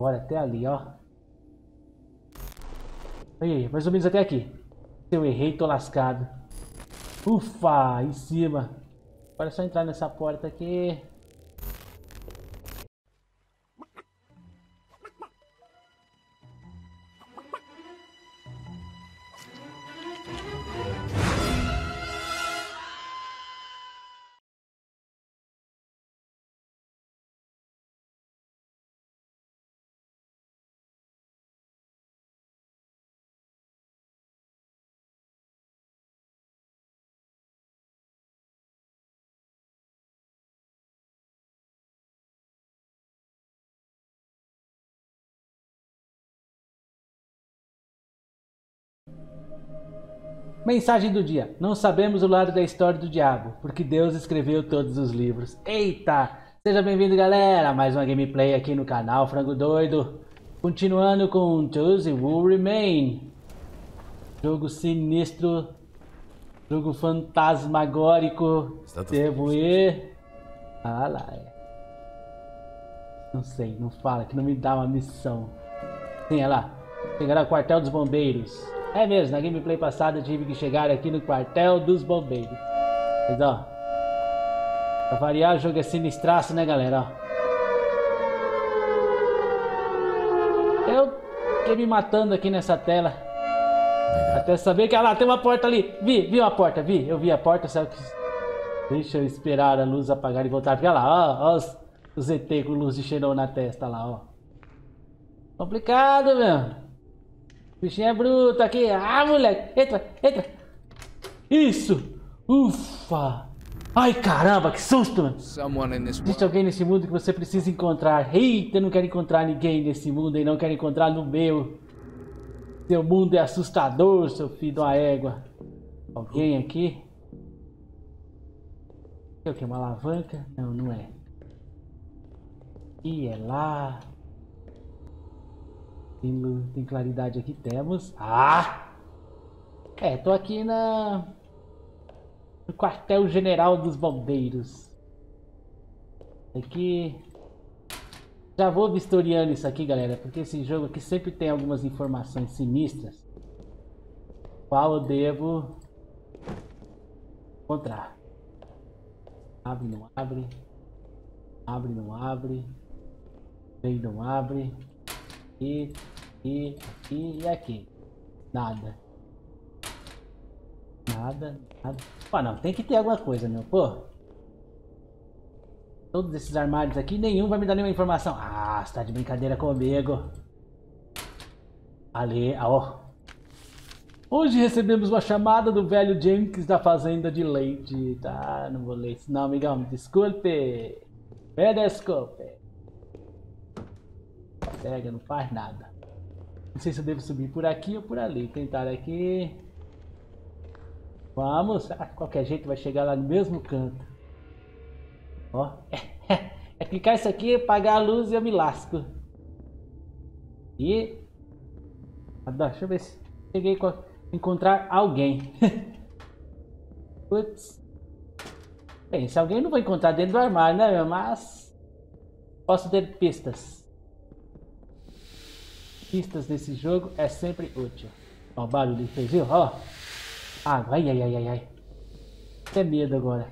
Bora até ali, ó. Aí, mais ou menos até aqui. Se eu errei, tô lascado. Ufa, em cima. Agora é só entrar nessa porta aqui. Mensagem do dia. Não sabemos o lado da história do diabo, porque Deus escreveu todos os livros. Eita! Seja bem-vindo, galera, a mais uma gameplay aqui no canal Frango Doido. Continuando com Those Will Remain. Jogo sinistro. Jogo fantasmagórico. Devo ir... Ah lá, é. Não sei, não fala, que não me dá uma missão. Sim, é lá. Chegar ao quartel dos bombeiros. É mesmo, na gameplay passada eu tive que chegar aqui no quartel dos bombeiros. Mas ó, pra variar o jogo é sinistraço, né, galera? Ó. Eu fiquei me matando aqui nessa tela. Até saber que, ah lá, tem uma porta ali. Vi uma porta, eu vi a porta, só que... Deixa eu esperar a luz apagar e voltar. Fica lá, ó os ET com luz de xenon na testa lá, ó. Complicado, meu. Bichinho é bruto aqui. Ah, moleque. Entra. Isso. Ufa. Ai, caramba, que susto, mano. Existe alguém nesse mundo que você precisa encontrar. Eita, eu não quero encontrar ninguém nesse mundo e não quero encontrar no meu. Seu mundo é assustador, seu filho de uma égua. Alguém aqui? É o que? Uma alavanca? Não, não é. E é lá. Tem claridade aqui, temos. Ah! É, tô aqui no quartel general dos bombeiros. Aqui. Já vou vistoriando isso aqui, galera, porque esse jogo aqui sempre tem algumas informações sinistras. Qual eu devo encontrar? Abre, não abre. Abre, não abre. Vem, não abre. Aqui, aqui e aqui. Nada. Pô, não, tem que ter alguma coisa, meu, pô. Todos esses armários aqui, nenhum vai me dar nenhuma informação. Ah, você tá de brincadeira comigo. Ali, ó. Hoje recebemos uma chamada do velho Jenkins da fazenda de leite. Tá, não vou ler isso não, amigão. Desculpe. Me desculpe. Pega, não faz nada. Não sei se eu devo subir por aqui ou por ali. Tentar aqui. Vamos. Ah, de qualquer jeito vai chegar lá no mesmo canto. Ó. É clicar isso aqui, apagar a luz e eu me lasco. E... deixa eu ver se cheguei a encontrar alguém. Putz. Bem, se alguém não vou encontrar dentro do armário, né, meu? Mas... posso ter pistas. Pistas nesse jogo é sempre útil. Ó, o barulho que fez, viu? Ó. Água. Ai. Até medo agora.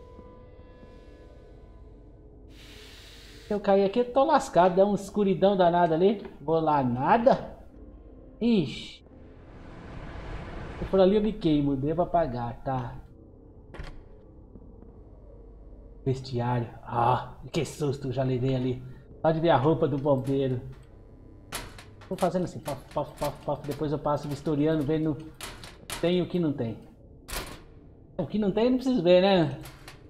Se eu cair aqui, eu tô lascado. Dá uma escuridão danada ali. Vou lá, nada. Ixi. Se for ali, eu me queimo. Devo apagar, tá? Vestiário. Ah, que susto. Já levei ali. Pode ver a roupa do bombeiro. Vou fazendo assim, pof. Depois eu passo vistoriando, vendo tem o que não tem. O que não tem eu não preciso ver, né?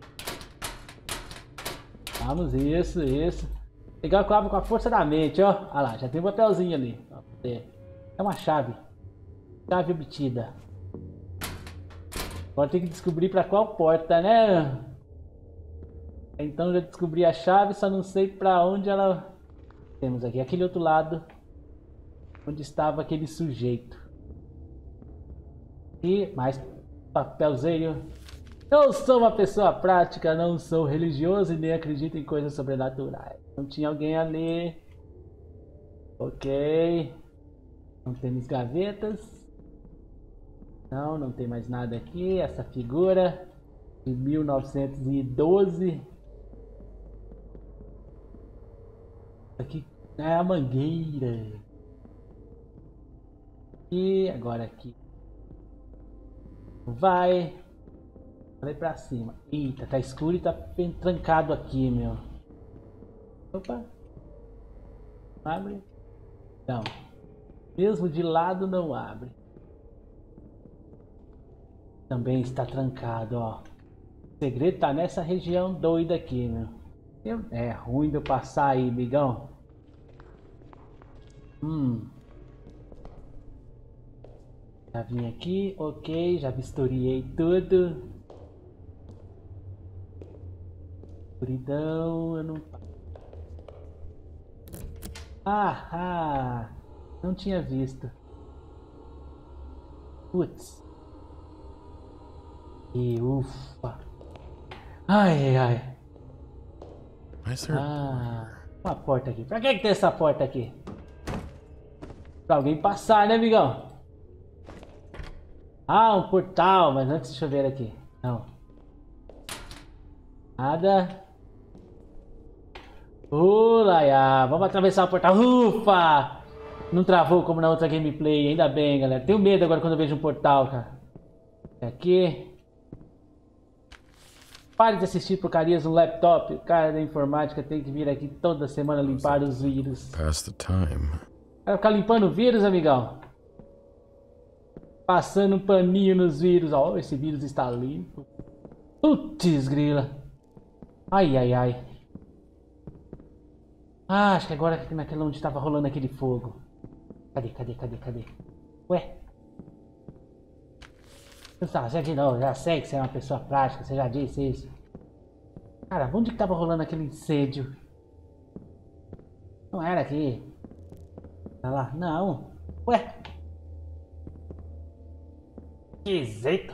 Vamos, isso. Legal que eu abro com a força da mente, ó. Olha lá, já tem um papelzinho ali. É uma chave. Chave obtida. Agora tem que descobrir pra qual porta, né? Então já descobri a chave, só não sei pra onde ela... Temos aqui, aquele outro lado. Onde estava aquele sujeito. E mais papelzinho. Eu sou uma pessoa prática, não sou religioso e nem acredito em coisas sobrenaturais. Não tinha alguém ali. Ok. Não temos gavetas. Não, não tem mais nada aqui. Essa figura de 1912. Aqui é a mangueira. E agora aqui. Vai pra cima. Eita, tá escuro e tá trancado aqui, meu. Opa. Abre. Não. Mesmo de lado não abre. Também está trancado, ó. O segredo tá nessa região doida aqui, meu. É ruim de eu passar aí, migão. Já vim aqui, ok, já vistoriei tudo. Escuridão, eu não... Ah, não tinha visto. Putz. E ufa. Ai, ai. Uma porta aqui. Pra que tem essa porta aqui? Pra alguém passar, né, amigão? Ah, um portal, mas antes deixa eu ver aqui. Não. Nada. Laia. Vamos atravessar o portal. Ufa! Não travou como na outra gameplay. Ainda bem, galera. Tenho medo agora quando eu vejo um portal, cara. Aqui. Pare de assistir porcarias no laptop. O cara da informática tem que vir aqui toda semana limpar os vírus. Pass the time. Vai ficar limpando o vírus, amigão? Passando um paninho nos vírus. Ó, esse vírus está limpo. Putz, grila. Ai, ai, ai. Ah, acho que agora naquela onde estava rolando aquele fogo. Cadê? Ué? Já de novo, já sei que você é uma pessoa prática, você já disse isso. Cara, onde que tava rolando aquele incêndio? Não era aqui. Tá lá? Não. Ué? Que jeito.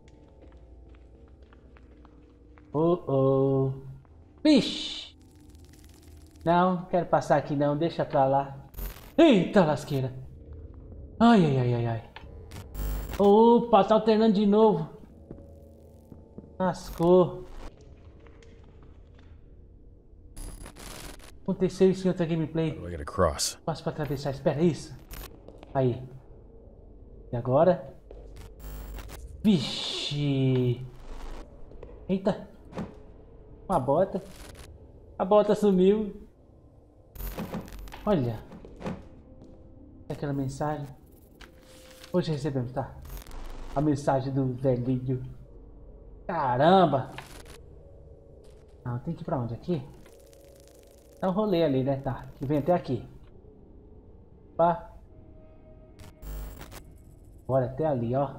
Oh. Vixe. Não, quero passar aqui não, deixa pra lá. Eita lasqueira. Ai. Opa, tá alternando de novo. Lascou. Aconteceu isso em outra gameplay. Passo pra atravessar, espera isso. Aí. E agora? Vixe. Eita. Uma bota. A bota sumiu. Olha. Aquela mensagem. Hoje recebemos, tá? A mensagem do velhinho. Caramba! Ah, tem que ir pra onde? Aqui? Dá um rolê ali, né? Tá, que vem até aqui. Opa. Bora até ali, ó.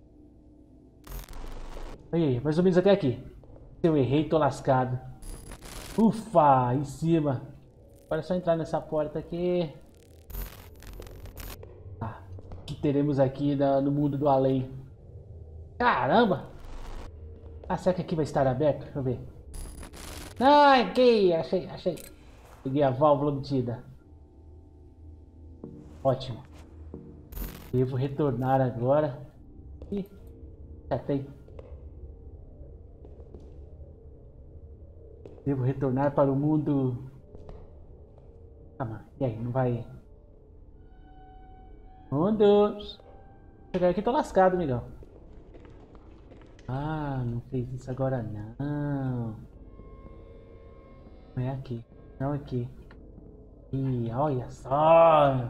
Aí, mais ou menos até aqui. Se eu errei, tô lascado. Ufa, em cima. Agora é só entrar nessa porta aqui. Tá. O que teremos aqui no mundo do além? Caramba! Ah, será que aqui vai estar aberto? Deixa eu ver. Ah, aqui! Achei. Peguei a válvula obtida. Ótimo. Devo retornar agora. Ih, já tem. Devo retornar para o mundo. Ah, mano. E aí, não vai? Mundo. Chegar aqui, tô lascado, amigão. Ah, não fez isso agora não. Não é aqui. Não é aqui. Ih, olha só.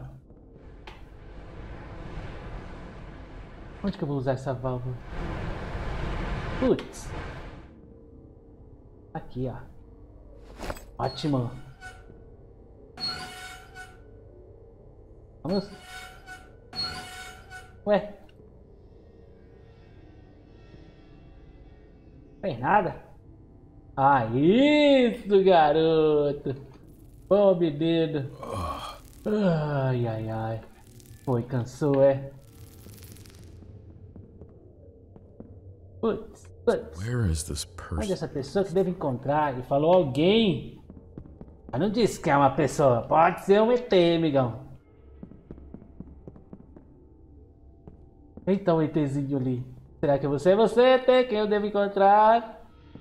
Onde que eu vou usar essa válvula? Putz. Aqui, ó. Ótimo. Vamos. Ué. Não fez nada? Ah, isso, garoto. Bom menino. Ai. Foi, cansou, é? Putz. Onde essa pessoa que deve encontrar? Ele falou alguém. Mas não disse que é uma pessoa. Pode ser um ET, amigão. Eita, o ETzinho ali. Será que é você? É você, ET, quem eu devo encontrar?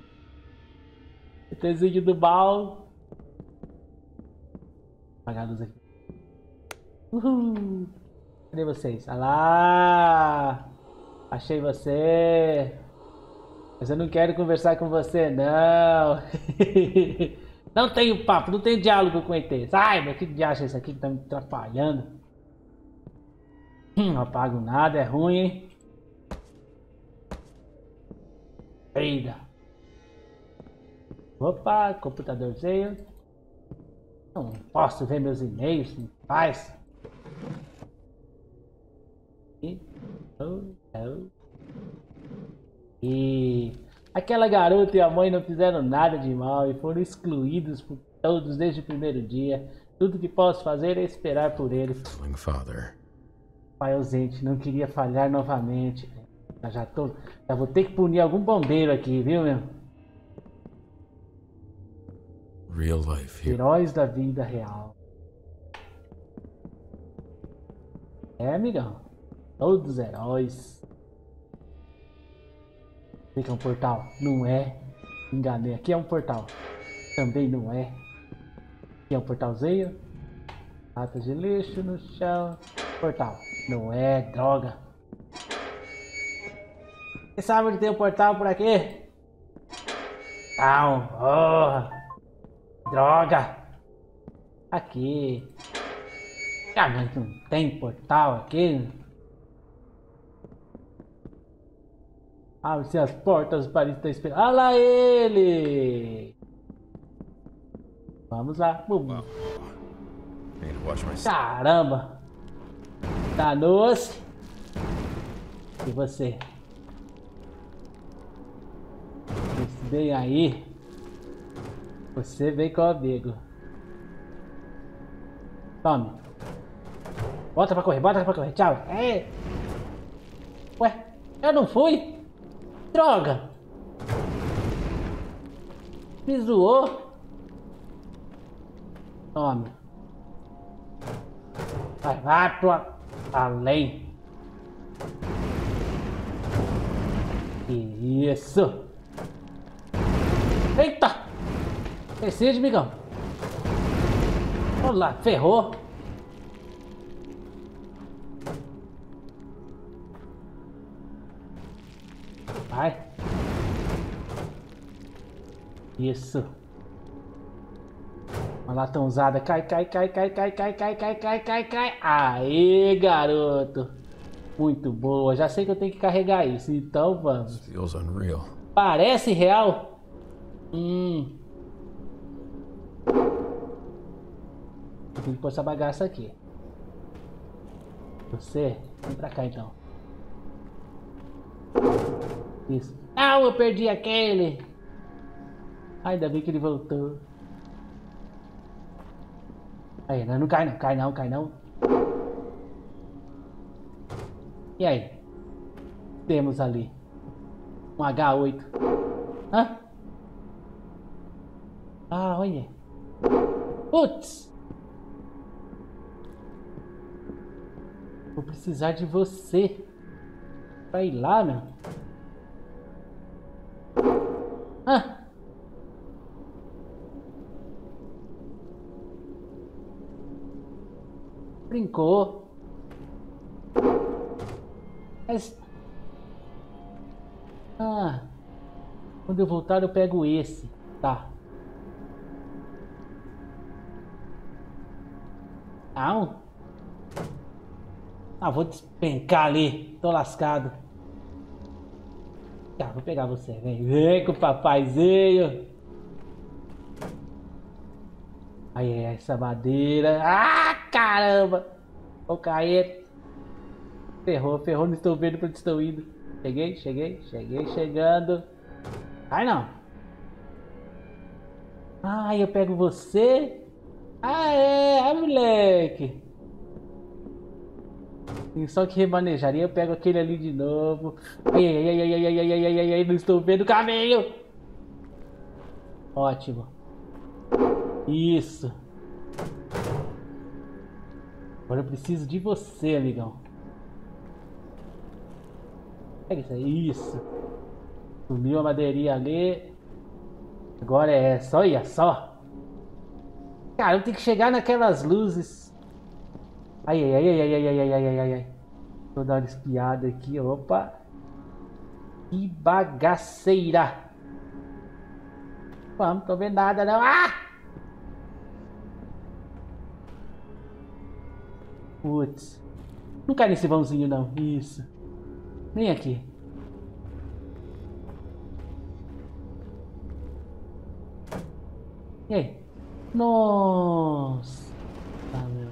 ETzinho do mal. Apagar a luz aqui. Uhul. Cadê vocês? Ah lá! Achei você! Mas eu não quero conversar com você, não! Não tenho papo, não tenho diálogo com ET. Sai, mas que diacho é esse aqui que tá me atrapalhando? Não apago nada, é ruim, hein? Eita! Opa, computadorzinho. Não posso ver meus e-mails, não faz. E aquela garota e a mãe não fizeram nada de mal e foram excluídos por todos desde o primeiro dia. Tudo que posso fazer é esperar por eles. Pai ausente, não queria falhar novamente. Já vou ter que punir algum bombeiro aqui, viu, meu? Real life. Heróis da vida real. É, amigão. Todos heróis. Aqui é um portal? Não é. Enganei. Aqui é um portal. Também não é. Aqui é um portalzinho. Latas de lixo no chão. Portal. Não é. Droga. Você sabe onde tem um portal por aqui? Não. Oh. Droga. Aqui. Ah, mas não tem portal aqui. Abre-se as portas para estar esperando. Olha lá ele! Vamos lá. Caramba! Danou-se! E você? Esse bem aí. Você vem comigo. Tome. Bota pra correr, tchau. É. Ué, eu não fui? Droga! Me zoou? Tome. Vai pro além. Isso. Eita! Decide, migão. Vamos lá, ferrou. Vai. Isso. Uma latãozada. Cai. Aê, garoto. Muito boa. Já sei que eu tenho que carregar isso. Então vamos. Feels unreal. Parece real? Eu tenho que pôr essa bagaça aqui. Você, vem pra cá então. Isso. Ah, eu perdi aquele. Ainda bem que ele voltou. Aí, não cai não. E aí? Temos ali um H8. Hã? Ah, olha. Putz. Vou precisar de você pra ir lá, meu. Ah. Brincou. Mas... Ah. Quando eu voltar eu pego esse. Tá. Não. Ah, vou despencar ali. Tô lascado. Tá, vou pegar você. Vem com o papaizinho. Aí, essa madeira. Ah, caramba. Vou cair. Ferrou. Não estou vendo pra onde estou indo. Cheguei, chegando. Ai, não. Ai, eu pego você. Ah, é, moleque. Tem só que remanejaria, eu pego aquele ali de novo. Ai, não estou vendo o caminho. Ótimo. Isso. Agora eu preciso de você, amigão. Pega isso aí, isso. Sumiu a madeirinha ali. Agora é essa, olha só. Cara, eu tenho que chegar naquelas luzes. Ai, ai, ai, ai, ai, ai, ai, ai, ai, ai. Vou dar uma espiada aqui, opa. Que bagaceira. Vamos, tô vendo nada não. Ah! Putz. Não cai nesse vãozinho não. Isso. Vem aqui. E aí? Nossa. Ah, meu.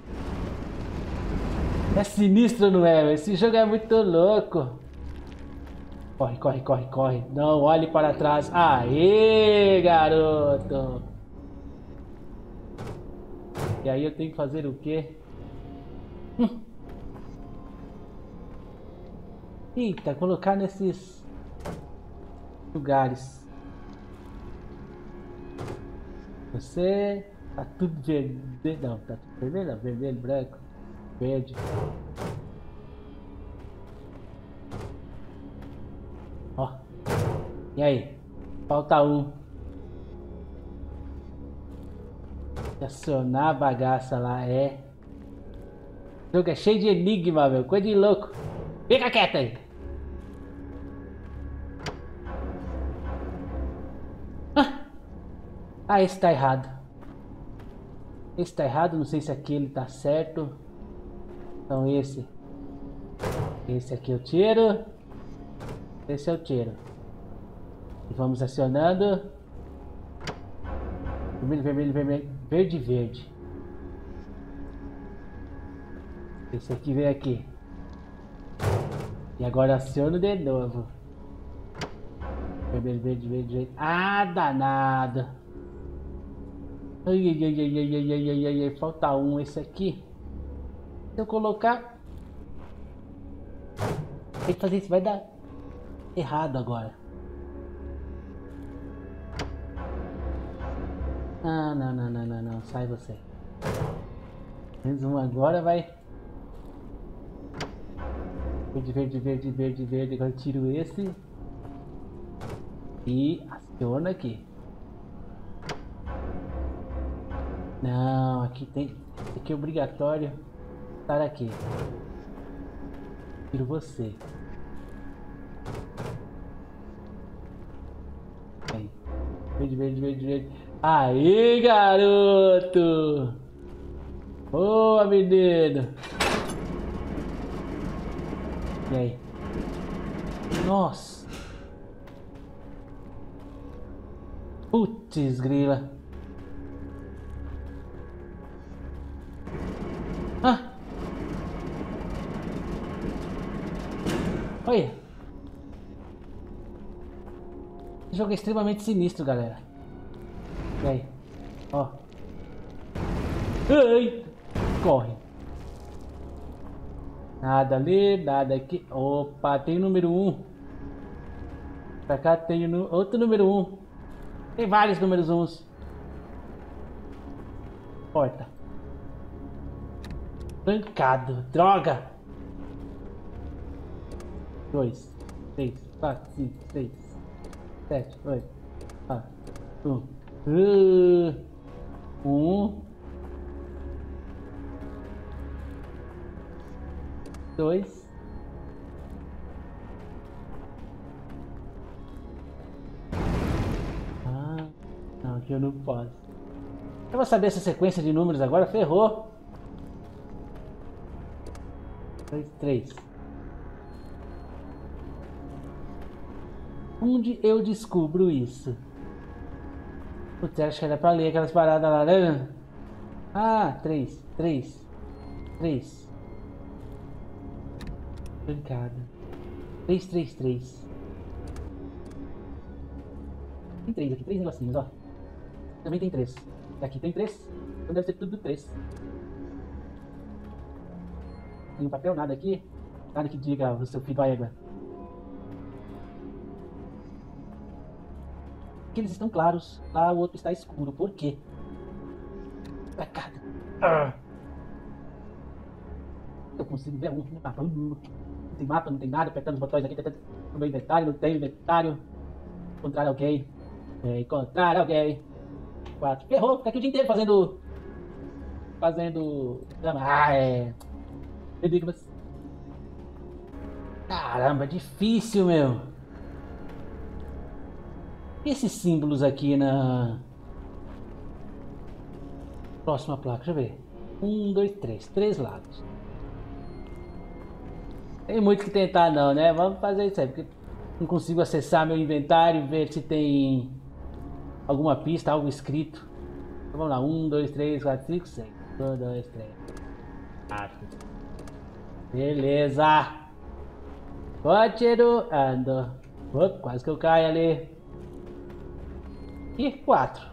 É sinistro, não é? Esse jogo é muito louco. Corre, corre, corre, corre. Não olhe para trás. Aê, garoto. E aí eu tenho que fazer o quê? Eita, colocar nesses lugares. Você tá tudo vermelho. Não, tá tudo vermelho, não. Vermelho, branco, verde. Ó. E aí? Falta um. Acionar a bagaça lá, é. O jogo é cheio de enigma, meu. Coisa de louco. Fica quieto aí. Ah, esse tá errado. Esse tá errado, não sei se aquele tá certo. Então esse. Esse aqui eu tiro. Esse eu tiro. E vamos acionando. Vermelho, vermelho, vermelho. Verde, verde. Esse aqui vem aqui. E agora aciono de novo. Vermelho, verde, verde, verde. Ah, danado. Ai, ai, ai, ai, ai, ai, ai, ai, ai. Falta um. Esse aqui. Se eu colocar... Tem que fazer isso. Vai dar errado agora. Ah, não, não, não, não, não. Sai você. Menos um agora vai... Verde, verde, verde, verde, verde. Agora eu tiro esse. E aciona aqui. Não, aqui tem... Aqui é obrigatório estar aqui. Tiro você. Aí. Verde, verde, verde, verde. Aí, garoto! Boa, menino! E aí? Nossa! Putz, grila! Ah! Olha! Esse jogo é extremamente sinistro, galera. E aí? Ó. Ai! Corre! Nada ali, nada aqui. Opa, tem o número 1. Pra cá tem outro número 1. Tem vários números 1. Porta. Trancado. Droga! 2, 3, 4, 5, 6, 7, 8. 4, 1. 2. Ah, não, aqui eu não posso. Eu vou saber essa sequência de números agora, ferrou. 2, 3. Onde eu descubro isso? Putz, acho que era pra ler aquelas paradas lá, né? Ah, 3, 3, 3. Trancado. 3, 3, 3. Tem 3 aqui, 3 negocinhos, ó. Também tem 3. Aqui tem 3. Então deve ser tudo 3. Tem um papel, nada aqui. Nada que diga o seu filho da égua. Aqui eles estão claros. Lá o outro está escuro. Por quê? Pra cá. Eu consigo ver um no mapa. Não tem mapa, não tem nada. Apertando os botões aqui. no meu inventário, não tem inventário. Encontrar alguém. Encontrar alguém. 4. Ferrou, fica aqui o dia inteiro fazendo. Enigmas. Caramba, difícil, meu. E esses símbolos aqui na próxima placa? Deixa eu ver. 1, 2, 3. 3 lados. Tem muito que tentar não, né? Vamos fazer isso aí, porque não consigo acessar meu inventário e ver se tem alguma pista, algo escrito. Então vamos lá. 1, 2, 3, 4, 5, 6. 1, 2, 3, 4. Beleza. Continuando. Opa, quase que eu caio ali. E 4.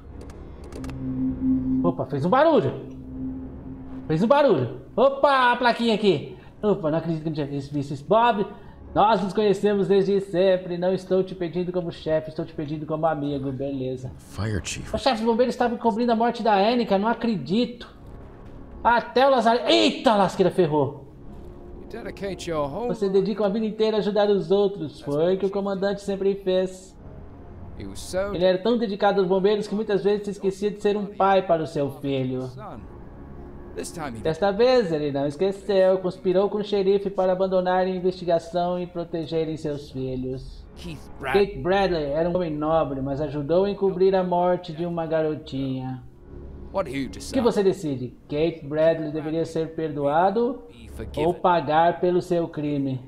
Opa, fez um barulho. Fez um barulho. Opa, a plaquinha aqui. Opa, não acredito que não tinha visto isso, Bob. Nós nos conhecemos desde sempre. Não estou te pedindo como chefe, estou te pedindo como amigo. Beleza. Fire Chief. O chefe dos bombeiros estava encobrindo a morte da Annika. Não acredito. Até o Lazarento. Eita, lasqueira, ferrou. Você dedica uma vida inteira a ajudar os outros. Foi o que o comandante sempre fez. Ele era tão dedicado aos bombeiros que muitas vezes se esquecia de ser um pai para o seu filho. Desta vez ele não esqueceu. Conspirou com o xerife para abandonar a investigação e protegerem seus filhos. Kate Bradley era um homem nobre, mas ajudou a encobrir a morte de uma garotinha. O que você decide? Kate Bradley deveria ser perdoado ou pagar pelo seu crime?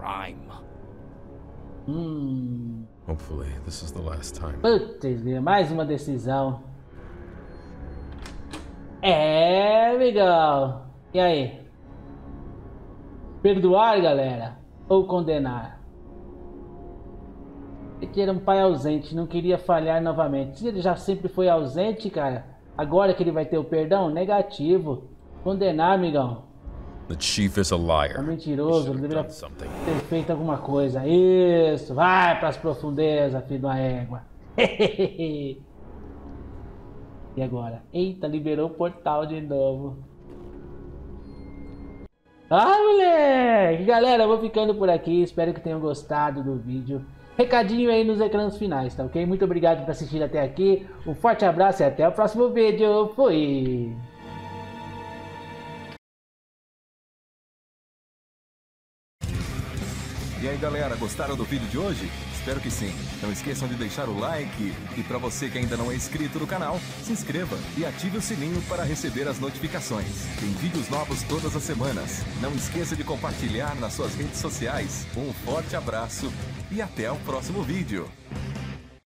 Hopefully, this is the last time. Putz, mais uma decisão. É, amigão. E aí? Perdoar, galera? Ou condenar? Ele era um pai ausente, não queria falhar novamente. Se ele já sempre foi ausente, cara, agora que ele vai ter o perdão? Negativo. Condenar, amigão. The chief is a liar. É mentiroso, ele deveria ter feito alguma coisa. Isso, vai pras profundezas, filho da égua. E agora? Eita, liberou o portal de novo. Ah, moleque! Galera, eu vou ficando por aqui. Espero que tenham gostado do vídeo. Recadinho aí nos ecrãs finais, tá ok? Muito obrigado por assistir até aqui. Um forte abraço e até o próximo vídeo. Fui! E aí galera, gostaram do vídeo de hoje? Espero que sim. Não esqueçam de deixar o like e para você que ainda não é inscrito no canal, se inscreva e ative o sininho para receber as notificações. Tem vídeos novos todas as semanas. Não esqueça de compartilhar nas suas redes sociais. Um forte abraço e até o próximo vídeo.